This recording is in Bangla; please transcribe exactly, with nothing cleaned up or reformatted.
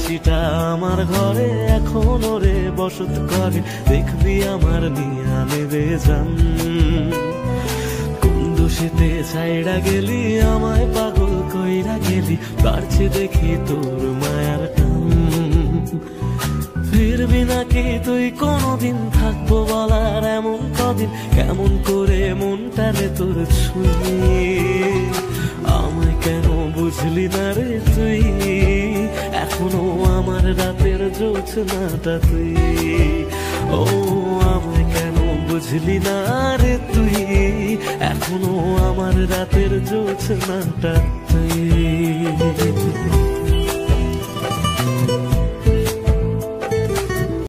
হাসিটা আমার ঘরে এখনো রে বসত করে, দেখবি আমার নিয়া নেবে জান। কোন দোষেতে ছাইড়া গেলি আমায় পাগল কইরা গেলি, বাড়ছে দেখি তোর মায়ার টান। ফিরবি নাকি তুই কোনদিন, থাকবো বলার এমন কদিন, কেমন করে মনটারে তোর ছুঁয়ে। আমায় কেন বুঝলি না রে তুই, এখনো আমার রাতের জোছনাটা তুই। ও আমায় কেন বুঝলি না রে তুই, এখনো আমার রাতের জোছনাটা তুই।